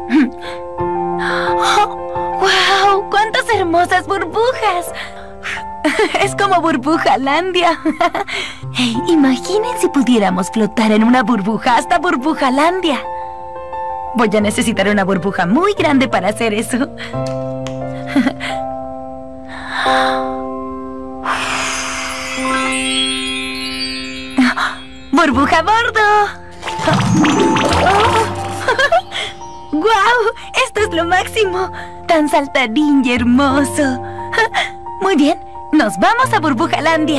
¡Wow! ¡Cuántas hermosas burbujas! Es como Burbujalandia. Hey, imaginen si pudiéramos flotar en una burbuja hasta Burbujalandia. Voy a necesitar una burbuja muy grande para hacer eso. ¡Burbuja a bordo! ¡Guau! ¡Esto es lo máximo! ¡Tan saltarín y hermoso! Muy bien, nos vamos a Burbujalandia.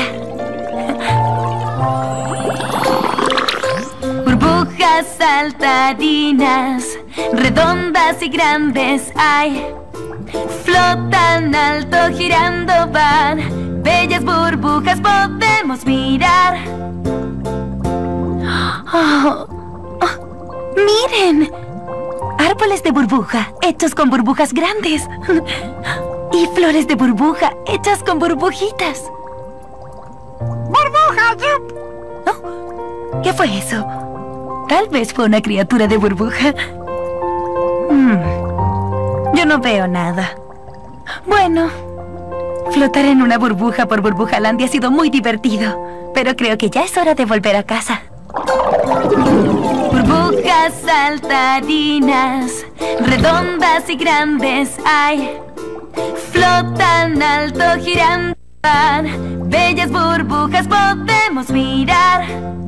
Burbujas saltarinas, redondas y grandes hay. Flotan alto girando van, bellas burbujas podemos mirar. ¡Miren! Árboles de burbuja hechos con burbujas grandes. Y flores de burbuja hechas con burbujitas. ¡Burbuja, Yup! Oh, ¿qué fue eso? Tal vez fue una criatura de burbuja. Yo no veo nada. Bueno, flotar en una burbuja por Burbujalandia ha sido muy divertido, pero creo que ya es hora de volver a casa. Burbujas saltarinas, redondas y grandes hay. Flotan alto girando van, bellas burbujas podemos mirar.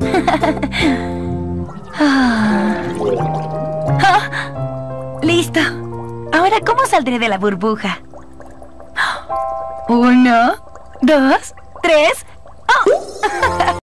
Listo. Ahora, ¿cómo saldré de la burbuja? 1, 2, 3...